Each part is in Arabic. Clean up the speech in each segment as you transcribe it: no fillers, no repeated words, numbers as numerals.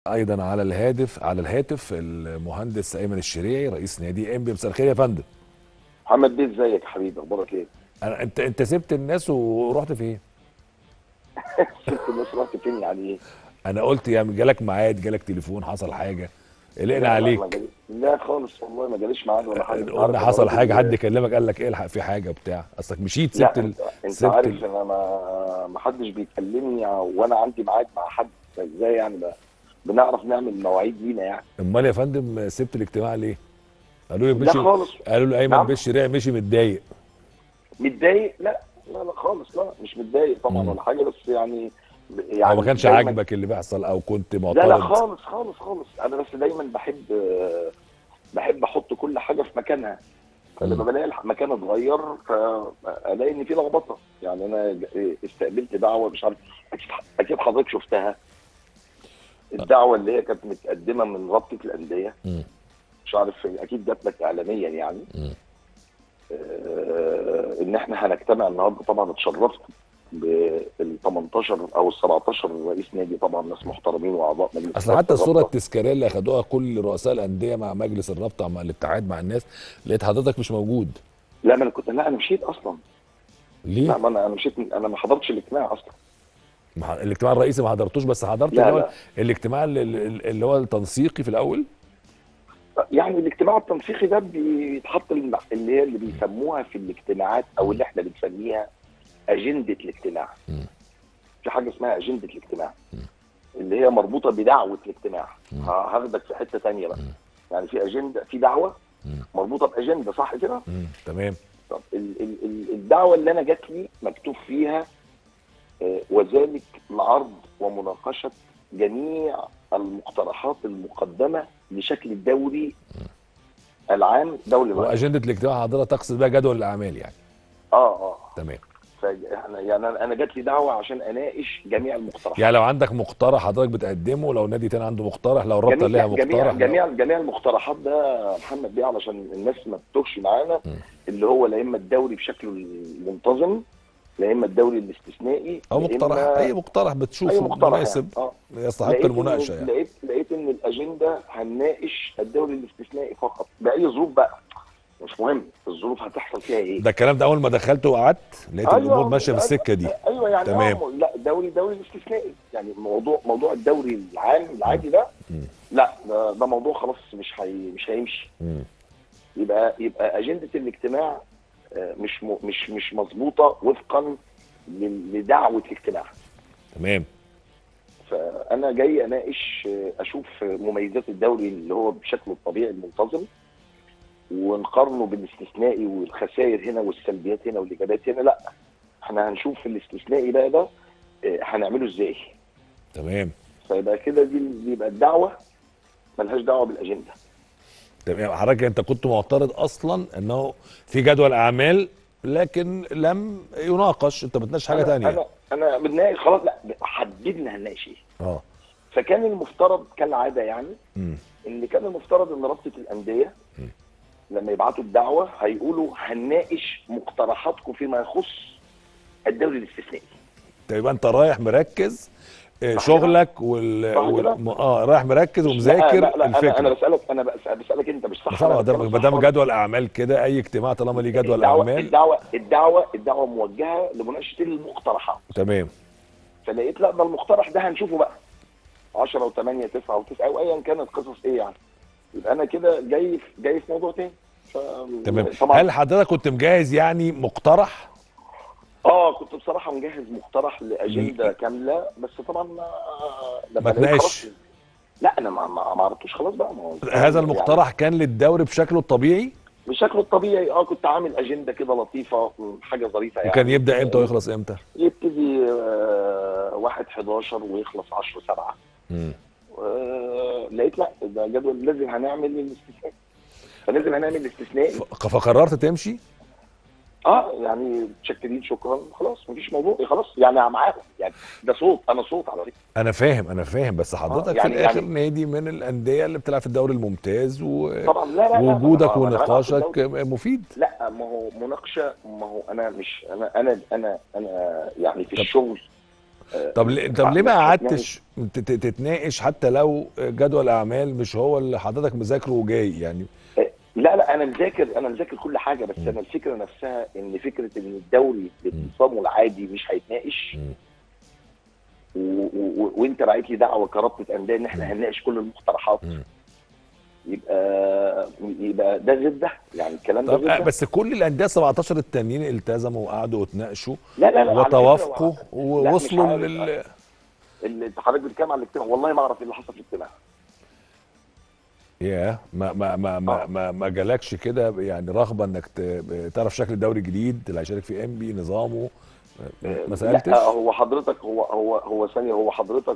ايضا على الهاتف المهندس ايمن الشريعي رئيس نادي انبي. مساء الخير يا فندم. محمد بيه، ازيك يا حبيبي؟ اخبارك ايه؟ انت سبت الناس ورحت فين؟ سبت الناس رحت فين يعني ايه؟ انا قلت يا جالك ميعاد، جالك تليفون، حصل حاجه؟ قلقنا لا لا، ما عليك. جالي، لا خالص والله ما جاليش ميعاد ولا حاجه. انت قلنا عارف انا حصل حاجه، حد راجل. كلمك قال لك الحق في حاجه بتاع، اصلك مشيت لا انت سبت عارف انا ما حدش بيكلمني وانا عندي ميعاد مع حد. ازاي يعني بنعرف نعمل مواعيد لينا يعني؟ امال يا فندم سبت الاجتماع ليه؟ قالوا لي لا مشي. خالص. قالوا لي ايمن نعم. بالشريعي مشي متضايق. متضايق؟ لا لا لا خالص، لا مش متضايق طبعا امم ولا حاجه، بس يعني او ما يعني كانش دايما. عاجبك اللي بيحصل او كنت لا لا معترض؟ خالص خالص خالص، انا بس دايما بحب احط كل حاجه في مكانها. فلما امم بلاقي المكان اتغير فالاقي ان في لخبطه. يعني انا استقبلت دعوه، مش عارف، اكيد حضرتك شفتها، الدعوه اللي هي كانت متقدمه من رابطه الانديه. امم مش عارف، اكيد جات لك اعلاميا يعني. امم ان احنا هنجتمع النهارده. طبعا اتشرفت بال 18 او ال 17 رئيس نادي، طبعا ناس محترمين واعضاء مجلس اصل اداره حتى الصوره الرابطه. التذكاريه اللي اخدوها كل رؤساء الانديه مع مجلس الرابطه مع الاتحاد مع الناس، لقيت حضرتك مش موجود. لا ما انا كنت، لا انا مشيت اصلا. ليه؟ لا ما انا مشيت، انا ما حضرتش الاجتماع اصلا. الاجتماع الرئيسي ما حضرتوش، بس حضرت اللي لا هو لا، الاجتماع اللي هو التنسيقي في الاول. يعني الاجتماع التنسيقي ده بيتحط اللي هي اللي بيسموها في الاجتماعات، او مم. اللي احنا بنسميها اجنده الاجتماع. مم. في حاجه اسمها اجنده الاجتماع، مم. اللي هي مربوطه بدعوه الاجتماع. مم. هاخدك في حته تانية بقى. مم. يعني في اجنده، في دعوه مم. مربوطه باجنده، صح كده؟ تمام. طب الدعوه اللي انا جات لي مكتوب فيها وذلك لعرض ومناقشه جميع المقترحات المقدمه لشكل الدوري العام، دوري الرجاء. واجنده الاجتماع حضرتك تقصد بقى جدول الاعمال يعني؟ اه. تمام. يعني انا جات لي دعوه عشان اناقش جميع المقترحات. يعني لو عندك مقترح حضرتك بتقدمه، لو نادي تاني عنده مقترح، لو الرابطه ليها مقترح، لو جميع المقترحات ده محمد بيه، علشان الناس ما تتوهش معانا. مم. اللي هو لا اما الدوري بشكله المنتظم، لا اما الدوري الاستثنائي، او لا مقترح، اما اي مقترح اي بتشوفه مقترح يعني. مناسب اه يستحق المناقشه يعني. لقيت ان الاجنده هنناقش الدوري الاستثنائي فقط، باي ظروف بقى. مش مهم الظروف هتحصل فيها ايه. ده الكلام ده اول ما دخلت وقعدت لقيت الامور ايوه ماشيه في ايوه السكه دي. ايوه يعني تمام. لا دوري الاستثنائي، يعني موضوع الدوري العام مم. العادي ده. مم. لا ده موضوع خلاص، مش هيمشي. مم. يبقى اجنده الاجتماع مش مظبوطه وفقا لدعوه الاجتماع. تمام. فانا جاي اناقش، اشوف مميزات الدوري اللي هو بشكله الطبيعي المنتظم، ونقارنه بالاستثنائي، والخسائر هنا والسلبيات هنا والايجابيات هنا. لا، احنا هنشوف الاستثنائي بقى ده هنعمله ازاي. تمام. فيبقى كده دي يبقى الدعوه ملهاش دعوه بالاجنده. تمام. حضرتك انت كنت معترض اصلا انه في جدول اعمال لكن لم يناقش، انت بتناقش حاجه انا تانية. انا انا بنناقش خلاص، لا حددنا هنناقش ايه. اه. فكان المفترض كالعاده يعني، امم ان كان المفترض ان رابطه الانديه مم. لما يبعتوا الدعوه هيقولوا هنناقش مقترحاتكم فيما يخص الدوري الاستثنائي. يبقى انت رايح مركز، صح كده؟ شغلك صح كده؟ رايح مركز لا ومذاكر لا لا، انا الفكره. بسالك، بسالك انت، مش ما صح؟ انا طبعا بتكلم ما صح دام ولا؟ جدول اعمال كده، اي اجتماع طالما ليه جدول الدعوه اعمال. الدعوه الدعوه الدعوه موجهه لمناقشه المقترحات. تمام. فلقيت لا، ده المقترح ده هنشوفه بقى 10 و8 9 و9 او ايا كانت قصص ايه يعني. يبقى انا كده جاي في موضوع تاني. تمام. طبعا. هل حضرتك كنت مجهز يعني مقترح؟ كنت بصراحه مجهز مقترح ل- لاجنده كامله، بس طبعا ما لما لقيت خلاص. تناقش. لا انا ما عرضتوش خلاص بقى، ما هو هذا يعني المقترح كان للدوري بشكله الطبيعي؟ بشكله الطبيعي. كنت عامل اجنده كده لطيفه، حاجه ظريفه وكان يعني. يبدأ امتى ويخلص امتى؟ يبتدي 1/11 ويخلص 10/7. امم لقيت لا، ده جدول لازم هنعمل الاستثناء، فلازم هنعمل الاستثنائي. فقررت تمشي؟ يعني متشكرين شكرا خلاص، مفيش موضوع خلاص يعني معاهم يعني. ده صوت، انا صوت على فكره. انا فاهم بس حضرتك في الاخر يعني نادي من الانديه اللي بتلعب في الدوري الممتاز طبعا. لا لا لا، ما ووجودك انا بلعب في ونقاشك الدوري. مفيد. لا ما هو مناقشه، ما هو انا مش انا يعني في طب الشغل طب ليه ما مش قعدتش تتناقش حتى لو جدول اعمال مش هو اللي حضرتك مذاكره وجاي يعني؟ لا لا، انا مذاكر كل حاجه، بس مم. انا الفكره نفسها ان فكره ان الدوري مم. بنظامه العادي مش هيتناقش، مم. وانت بعت لي دعوه كرابطه انديه ان احنا مم. هنناقش كل المقترحات، مم. يبقى ده غير ده، يعني الكلام ده طب غير ده. بس كل الانديه 17 التانيين التزموا وقعدوا واتناقشوا لا لا لا، على فكره وتوافقوا لا مش ووصلوا عارف، اللي حضرتك بتتكلم على الاجتماع، والله ما اعرف ايه اللي حصل في الاجتماع. ياه، اه ما جالكش كده يعني رغبه انك تعرف شكل الدوري الجديد اللي هيشارك فيه انبي نظامه؟ ما لا، سالتش؟ هو حضرتك هو ثانيه، هو حضرتك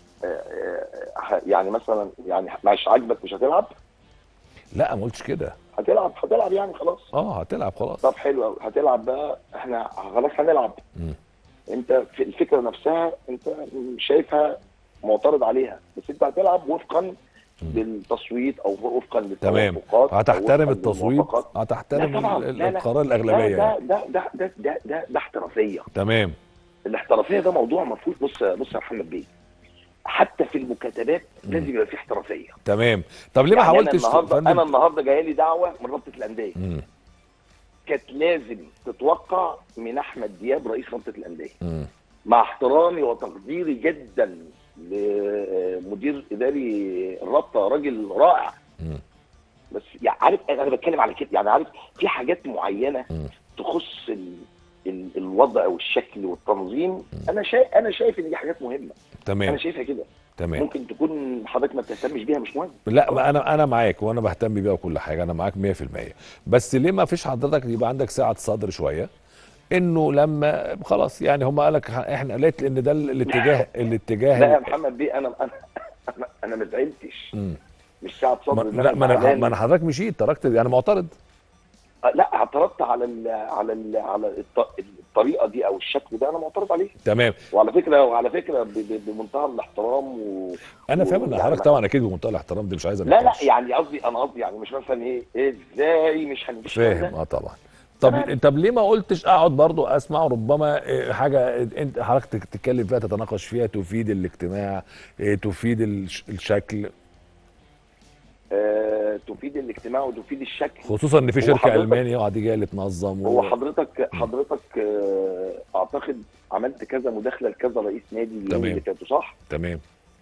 يعني مثلا، يعني مش عاجبك مش هتلعب؟ لا ما قلتش كده. هتلعب يعني خلاص. اه هتلعب خلاص. طب حلو قوي، هتلعب بقى، احنا خلاص هنلعب. مم. انت في الفكره نفسها انت شايفها معترض عليها، بس انت هتلعب وفقا للتصويت او وفقا تمام، للتوافقات او هتحترم وفقا التصويت، للموافقات. لا هتحترم طبعا، لا لا القرار لا، الاغلبيه يعني. ده احترافيه. تمام. الاحترافيه ده موضوع ما فيهوش، بص يا محمد بيه، حتى في المكاتبات لازم يبقى في احترافيه. تمام. طب ليه ما يعني انا حاولتش النهارده فندم؟ جايه لي دعوه من رابطه الانديه، مم. كانت لازم تتوقع من احمد دياب رئيس رابطه الانديه، مم. مع احترامي وتقديري جدا لمدير اداري الرابطه، راجل رائع، مم. بس يعني عارف انا بتكلم على كده، يعني عارف في حاجات معينه مم. تخص الوضع والشكل والتنظيم، انا شايف ان دي حاجات مهمه، تمام. انا شايفها كده. تمام. ممكن تكون حضرتك ما بتهتمش بيها، مش مهم. لا خلاص. ما انا معاك وانا بهتم بيها وكل حاجه، انا معاك 100%. بس ليه ما فيش حضرتك يبقى عندك سعه صدر شويه انه لما خلاص يعني هم قالك احنا قالت ان ده الاتجاه لا يا محمد بيه، انا ما زعلتش، مم. مش ساعه صدر ان لا انا ما انا زعلان. حضرتك مشيت تركت يعني معترض. لا، اعترضت على الطريقه دي او الشكل ده، انا معترض عليه. تمام. وعلى فكره بمنتهى الاحترام انا فاهم ان ويعني حضرتك طبعا اكيد بمنتهى الاحترام دي مش عايز لا لا، نقاش. يعني قصدي يعني مش مثلا ايه ازاي مش هنفيش الكلام فاهم ده. اه طبعا. تمام. طب ليه ما قلتش اقعد برضو اسمع ربما حاجه انت حضرتك تتكلم فيها تتناقش فيها تفيد الاجتماع، تفيد الشكل، تفيد الاجتماع وتفيد الشكل. خصوصا ان في هو شركه حضرتك المانيا قاعده جايه اللي تنظم هو و... حضرتك اعتقد عملت كذا مداخله لكذا رئيس نادي اليومين اللي تمام. فاتوا، صح؟ تمام.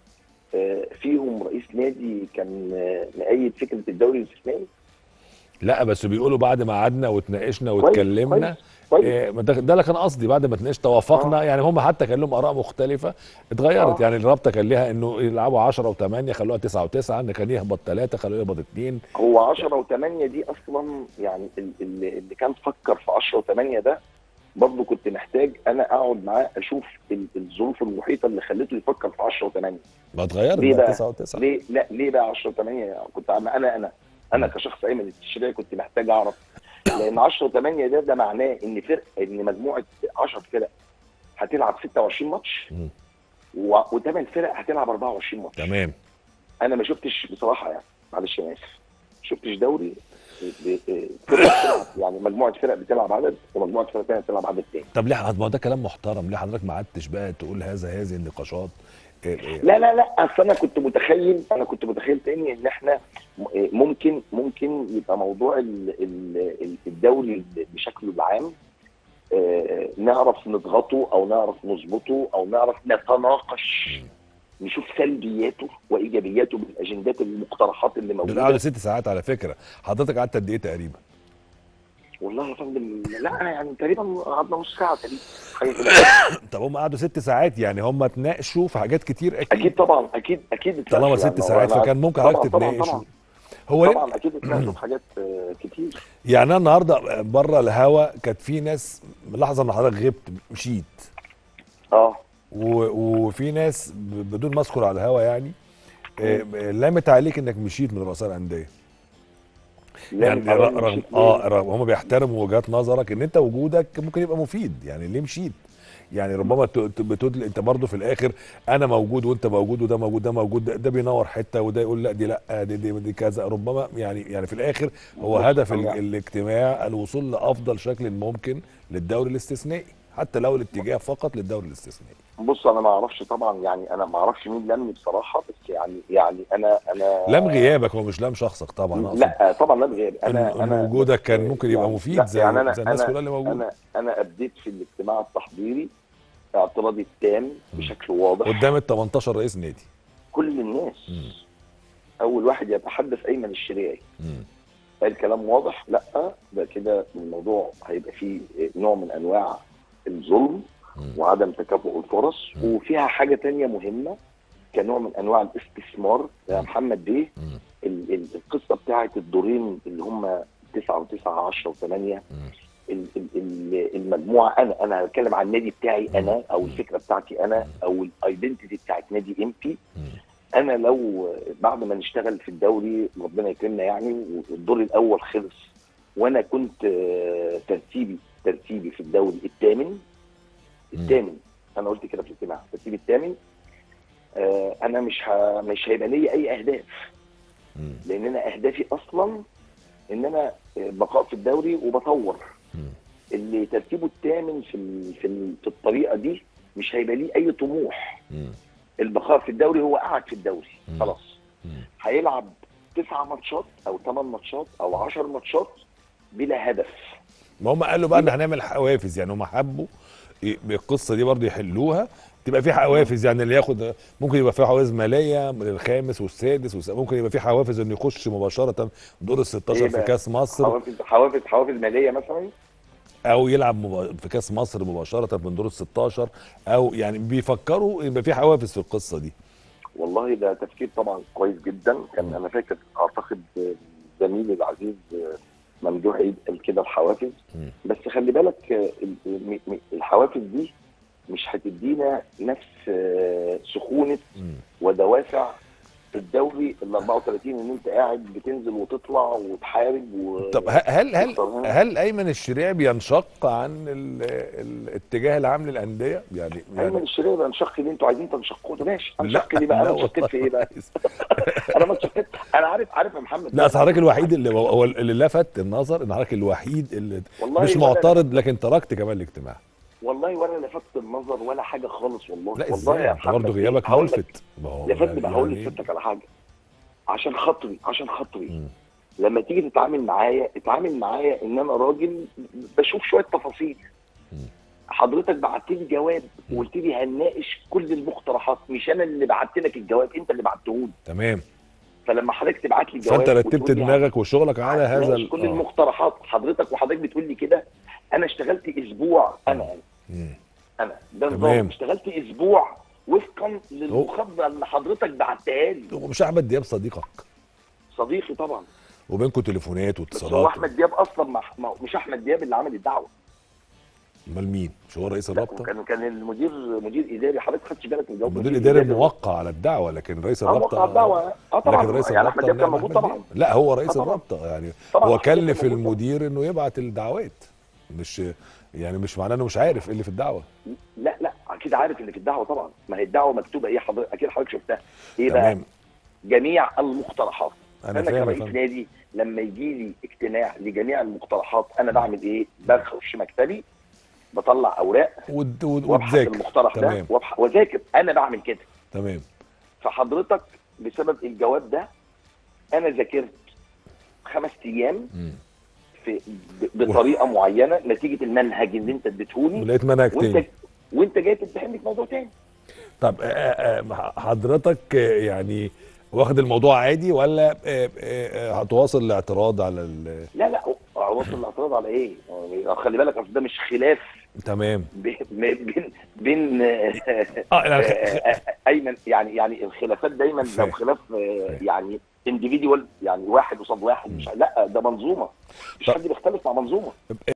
فيهم رئيس نادي كان مؤيد فكره الدوري الاستثنائي. لا بس بيقولوا بعد ما قعدنا واتناقشنا كويس كويس واتكلمنا، كويس. ده اللي كان قصدي، بعد ما اتناقشنا توافقنا، اه يعني هم حتى كان لهم اراء مختلفه اتغيرت، اه يعني الرابطه كان ليها انه يلعبوا 10 و8 خلوها 9 و9، ان كان يهبط 3 خلوه يهبط 2. هو 10 و8 دي اصلا، يعني اللي كان فكر في 10 و8 ده برضه كنت محتاج انا اقعد معاه اشوف الظروف المحيطه اللي خلته يفكر في 10 و8. ما اتغيرت ليه بقى بقى؟ 9 و9. ليه بقى 10 و8؟ كنت انا كشخص ايمن التشريعي كنت محتاج اعرف، لان 10 و8 ده معناه ان مجموعه 10 فرق هتلعب 26 ماتش، و8 فرق هتلعب 24 ماتش. تمام. انا ما شفتش بصراحه، يعني معلش انا اسف، ما شفتش دوري فرق بتلعب، يعني مجموعه فرق بتلعب عدد ومجموعه فرق ثانيه بتلعب عدد تاني. طب ليه ما هو ده كلام محترم، ليه حضرتك ما قعدتش بقى تقول هذه النقاشات؟ لا لا لا، اصل انا كنت متخيل تاني ان احنا ممكن يبقى موضوع الدوري بشكله العام، نعرف نضغطه او نعرف نظبطه او نعرف نتناقش، نشوف سلبياته وايجابياته بالاجندات المقترحات اللي دول قعدوا موجوده. 6 ساعات على فكره، حضرتك قعدت قد ايه تقريبا؟ والله يا فندم، لا انا يعني تقريبا قعدنا نص ساعه تقريبا، حاجه كده. طب هم قعدوا 6 ساعات، يعني هم اتناقشوا في حاجات كتير اكيد. اكيد طبعا، اكيد طالما اتناقشوا، يعني 6 ساعات فكان ممكن حضرتك طبعا طبعا تتناقش. طبعا هو ليه؟ طبعا اكيد اتناقشوا في حاجات كتير. يعني انا النهارده بره الهوا كانت في ناس لحظه ان حضرتك غبت مشيت، اه وفي ناس بدون ما اذكر على الهوا يعني مم. لامت عليك انك مشيت من رؤساء الانديه. لامت يعني عليا إني رغم مشيت ليه؟ رغم هم بيحترموا وجهات نظرك ان انت وجودك ممكن يبقى مفيد، يعني ليه مشيت؟ يعني ربما بتدل انت برضو في الاخر، انا موجود وانت موجود وده موجود ده موجود، ده بينور حته وده يقول لا دي لا دي كذا، ربما يعني في الاخر هو بص هدف انا الاجتماع الوصول لافضل شكل ممكن للدوري الاستثنائي، حتى لو الاتجاه فقط للدوري الاستثنائي. بص انا ما اعرفش طبعا، يعني انا ما اعرفش مين لمني بصراحه، بس يعني انا لم غيابك، هو مش لم شخصك طبعا، اقصد لا طبعا لا بغير. ان انا بس وجودك كان ممكن يبقى يعني مفيد لا يعني زي الناس كلها اللي موجوده. انا ابديت في الاجتماع التحضيري اعتراضي التام مم. بشكل واضح. قدام ال 18 رئيس نادي. كل الناس. مم. اول واحد يتحدث ايمن الشريعي مم. قال كلام واضح، لا ده كده الموضوع هيبقى فيه نوع من انواع الظلم مم. وعدم تكافؤ الفرص، مم. وفيها حاجه تانية مهمه كنوع من انواع الاستثمار يا مم. محمد بيه. مم. القصه بتاعت الدورين اللي هم 9 و9 10 و8، المجموعه، انا هتكلم عن النادي بتاعي انا، او الفكره بتاعتي انا، او الايدنتيتي بتاعت نادي امبي. انا لو بعد ما نشتغل في الدوري ربنا يكرمنا يعني، والدور الاول خلص وانا كنت ترتيبي في الدوري الثامن، انا قلت كده في الاجتماع ترتيبي الثامن، انا مش هيبقى ليا اي اهداف، لان انا اهدافي اصلا ان انا بقاء في الدوري وبطور. اللي ترتيبه الثامن في الطريقه دي مش هيبقى ليه اي طموح. البقاء في الدوري هو قاعد في الدوري خلاص، هيلعب 9 ماتشات او 8 ماتشات او 10 ماتشات بلا هدف. ما هم قالوا بقى ان هنعمل حوافز، يعني هم حبوا القصه دي برضه يحلوها، تبقى في حوافز، يعني اللي ياخد ممكن يبقى في حوافز ماليه للخامس والسادس ممكن يبقى في حوافز انه يخش مباشره دور ال 16 في كاس مصر، حوافز ماليه مثلا، او يلعب في كاس مصر مباشره من دور ال 16، او يعني بيفكروا يبقى في حوافز في القصه دي. والله ده تفكير طبعا كويس جدا. كان انا فاكر اعتقد زميلي العزيز ممدوح عيد قال كده الحوافز، بس خلي بالك الحوافز دي مش هتدينا نفس سخونه ودوافع في الدوري ال 34 ان انت قاعد بتنزل وتطلع وتحارب طب هل ايمن الشريعي بينشق عن الاتجاه العام للانديه؟ يعني ايمن الشريعي بينشق ليه؟ انتوا عايزين تنشقوا؟ ده ماشي، انشق ليه بقى؟ لا انا انشقت في ايه بقى؟ انا ما انشقت، انا عارف يا محمد. لا، حضرتك الوحيد اللي هو اللي لفت النظر ان حضرتك الوحيد اللي مش معترض، لكن تركت كمان الاجتماع. والله ولا لفت النظر ولا حاجه خالص، والله لا والله ازاي؟ يا انت برضه محمد غيابك ملفت. يا فندم بقى هقول لسيادتك على حاجه، عشان خاطري لما تيجي تتعامل معايا اتعامل معايا ان انا راجل بشوف شويه تفاصيل. حضرتك بعت لي جواب وقلت لي هنناقش كل المقترحات، مش انا اللي بعت لك الجواب، انت اللي بعته لي. تمام. فلما حضرتك تبعت لي جواب فانت رتبت دماغك وشغلك على هذا كل المقترحات، وحضرتك بتقول لي كده. انا اشتغلت اسبوع، انا ده نظام، اشتغلت اسبوع وفقا للمخطط اللي حضرتك بعتها لي. ومش احمد دياب صديقك؟ صديقي طبعا، وبينكم تليفونات واتصالات. بس هو احمد دياب اصلا مش احمد دياب اللي عمل الدعوه. امال مين؟ مش هو رئيس الرابطه؟ كان مدير اداري. حضرتك خدتش بالك من الجواب؟ المدير الاداري موقع على الدعوه، لكن رئيس الرابطه موقع على الدعوه. طبعا لكن رئيس يعني احمد دياب كان موجود طبعا. لا هو رئيس الرابطه يعني هو كلف المدير انه يبعت الدعوات، مش معناه انه مش عارف ايه اللي في الدعوه. لا اكيد عارف اللي في الدعوه طبعا. ما هي الدعوه مكتوبه ايه حضرتك؟ اكيد حضرتك شفتها. ايه تمام. بقى؟ جميع المقترحات. انا كرئيس نادي لما يجي لي اجتماع لجميع المقترحات انا بعمل ايه؟ بخش مكتبي بطلع اوراق وابحث المقترح ده واذاكر. انا بعمل كده. تمام. فحضرتك بسبب الجواب ده انا ذاكرت 5 ايام بطريقه معينه نتيجه المنهج اللي انت اديتهولي، ولقيت منهج تاني وانت جاي تمتحني في موضوع تاني. طب حضرتك يعني واخد الموضوع عادي ولا هتواصل الاعتراض على لا هواصل الاعتراض على ايه؟ خلي بالك اصل ده مش خلاف. تمام. بين ايمن، يعني الخلافات دايما لو خلاف يعني انديفيديوال، يعني واحد قصاد واحد، مش لا ده منظومه، مش حد بيختلف مع منظومه.